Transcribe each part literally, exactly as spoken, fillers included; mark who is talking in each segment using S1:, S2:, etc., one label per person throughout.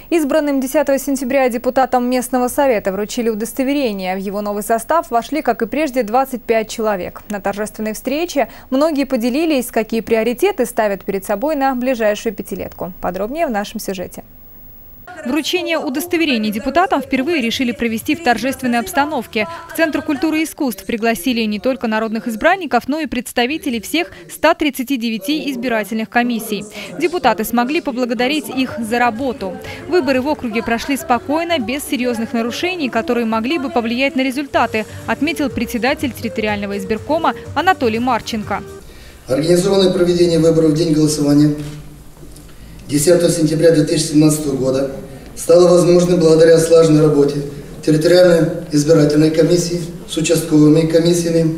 S1: Избранным десятого сентября депутатам местного совета вручили удостоверение. В его новый состав вошли, как и прежде, двадцать пять человек. На торжественной встрече многие поделились, какие приоритеты ставят перед собой на ближайшую пятилетку. Подробнее в нашем сюжете. Вручение удостоверений депутатам впервые решили провести в торжественной обстановке. В Центр культуры и искусств пригласили не только народных избранников, но и представителей всех ста тридцати девяти избирательных комиссий. Депутаты смогли поблагодарить их за работу. Выборы в округе прошли спокойно, без серьезных нарушений, которые могли бы повлиять на результаты, отметил председатель территориального избиркома Анатолий Марченко.
S2: Организованное проведение выборов в день голосования десятого сентября две тысячи семнадцатого года стало возможным благодаря слаженной работе территориальной избирательной комиссии с участковыми комиссиями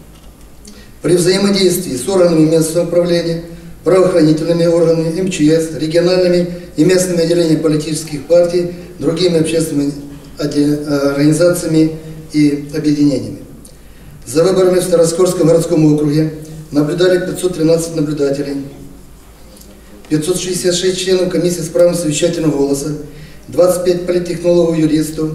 S2: при взаимодействии с органами местного управления, правоохранительными органами, эм че эс, региональными и местными отделениями политических партий, другими общественными организациями и объединениями. За выборами в Староскольском городском округе наблюдали пятьсот тринадцать наблюдателей, пятьсот шестьдесят шесть членов комиссии с правом совещательного голоса, двадцать пять политтехнологов-юристов,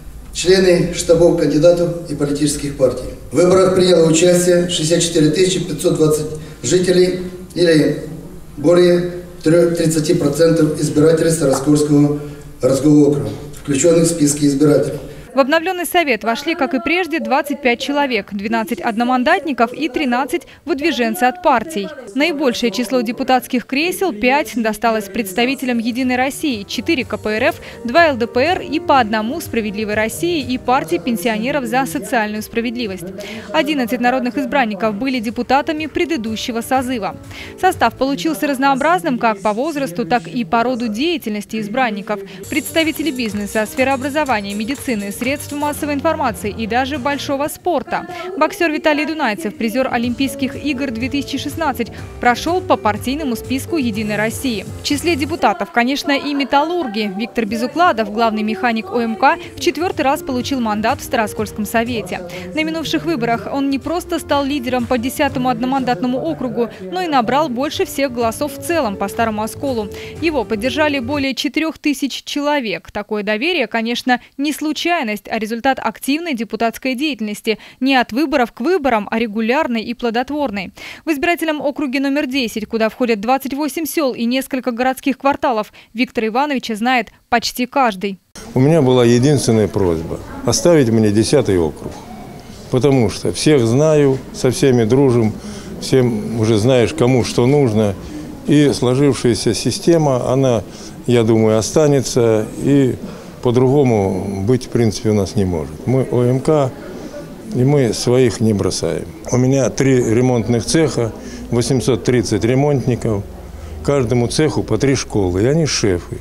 S2: члены штабов кандидатов и политических партий. В выборах приняло участие шестьдесят четыре тысячи пятьсот двадцать жителей или более тридцати процентов избирателей Староскольского городского округа, включенных в списки избирателей.
S1: В обновленный совет вошли, как и прежде, двадцать пять человек, двенадцать одномандатников и тринадцать выдвиженцев от партий. Наибольшее число депутатских кресел – пять – досталось представителям «Единой России», четыре ка пэ эр эф, два эл дэ пэ эр и по одному «Справедливой России» и партии пенсионеров за социальную справедливость. одиннадцать народных избранников были депутатами предыдущего созыва. Состав получился разнообразным как по возрасту, так и по роду деятельности избранников. Представители бизнеса, сферы образования, медицины, средств массовой информации и даже большого спорта. Боксер Виталий Дунайцев, призер Олимпийских игр две тысячи шестнадцать, прошел по партийному списку «Единой России». В числе депутатов, конечно, и металлурги. Виктор Безукладов, главный механик о эм ка, в четвертый раз получил мандат в Староскольском совете. На минувших выборах он не просто стал лидером по десятому одномандатному округу, но и набрал больше всех голосов в целом по Старому Осколу. Его поддержали более четырёх тысяч человек. Такое доверие, конечно, не случайно, а результат активной депутатской деятельности. Не от выборов к выборам, а регулярной и плодотворной. В избирательном округе номер десять, куда входят двадцать восемь сел и несколько городских кварталов, Виктора Ивановича знает почти каждый.
S3: У меня была единственная просьба – оставить мне десятый округ. Потому что всех знаю, со всеми дружим, всем уже знаешь, кому что нужно. И сложившаяся система, она, я думаю, останется. И по-другому быть, в принципе, у нас не может. Мы о эм ка, и мы своих не бросаем. У меня три ремонтных цеха, восемьсот тридцать ремонтников. Каждому цеху по три школы, и они шефы.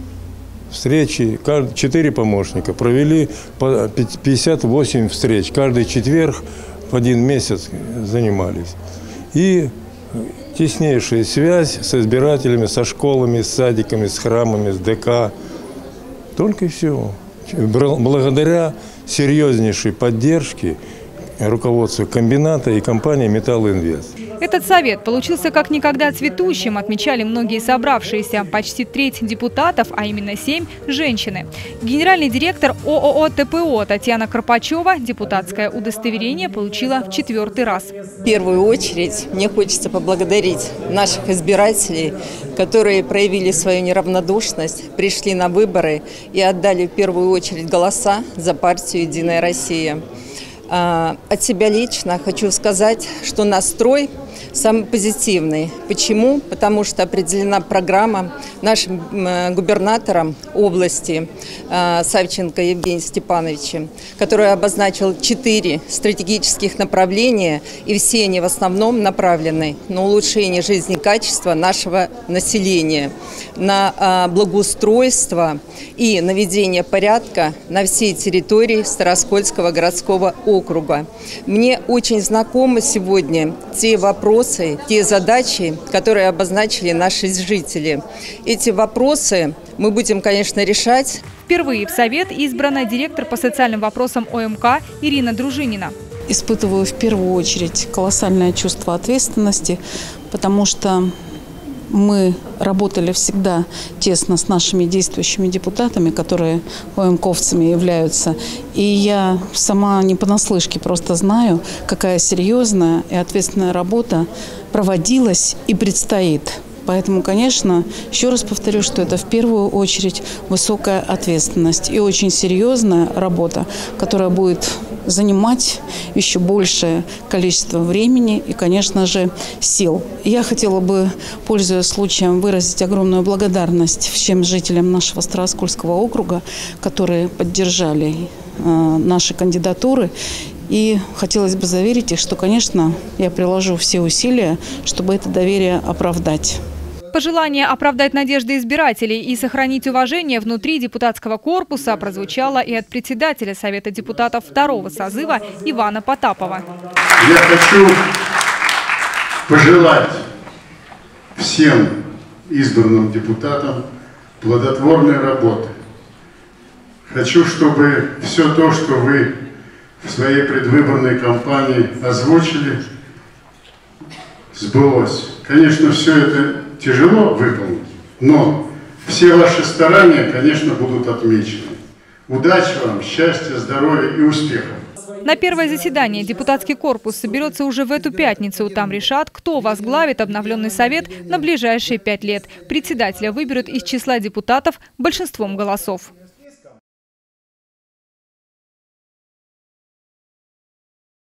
S3: Встречи, четыре помощника. Провели пятьдесят восемь встреч. Каждый четверг в один месяц занимались. И теснейшая связь с избирателями, со школами, с садиками, с храмами, с дэ ка. Только и всего. Благодаря серьезнейшей поддержке руководства комбината и компании «Металлинвест».
S1: Этот совет получился как никогда цветущим, отмечали многие собравшиеся. Почти треть депутатов, а именно семь – женщины. Генеральный директор о о о тэ пэ о Татьяна Карпачева депутатское удостоверение получила в четвертый раз.
S4: В первую очередь мне хочется поблагодарить наших избирателей, которые проявили свою неравнодушность, пришли на выборы и отдали в первую очередь голоса за партию «Единая Россия». От себя лично хочу сказать, что настрой самый позитивный. Почему? Потому что определена программа нашим губернатором области Савченко Евгением Степановичем, который обозначил четыре стратегических направления, и все они в основном направлены на улучшение жизни и качества нашего населения, на благоустройство и наведение порядка на всей территории Староскольского городского округа. Мне очень знакомы сегодня те вопросы, те задачи, которые обозначили наши жители. Эти вопросы мы будем, конечно, решать.
S1: Впервые в совет избрана директор по социальным вопросам о эм ка Ирина Дружинина.
S5: Испытываю в первую очередь колоссальное чувство ответственности, потому что Мы работали всегда тесно с нашими действующими депутатами, которые ОМКовцами являются. И я сама не понаслышке просто знаю, какая серьезная и ответственная работа проводилась и предстоит. Поэтому, конечно, еще раз повторю, что это в первую очередь высокая ответственность и очень серьезная работа, которая будет занимать еще большее количество времени и, конечно же, сил. Я хотела бы, пользуясь случаем, выразить огромную благодарность всем жителям нашего Старооскольского округа, которые поддержали э, наши кандидатуры. И хотелось бы заверить их, что, конечно, я приложу все усилия, чтобы это доверие оправдать.
S1: Пожелание оправдать надежды избирателей и сохранить уважение внутри депутатского корпуса прозвучало и от председателя Совета депутатов второго созыва Ивана Потапова.
S6: Я хочу пожелать всем избранным депутатам плодотворной работы. Хочу, чтобы все то, что вы в своей предвыборной кампании озвучили, сбылось. Конечно, все это тяжело выполнить, но все ваши старания, конечно, будут отмечены. Удачи вам, счастья, здоровья и успехов.
S1: На первое заседание депутатский корпус соберется уже в эту пятницу. Там решат, кто возглавит обновленный совет на ближайшие пять лет. Председателя выберут из числа депутатов большинством голосов.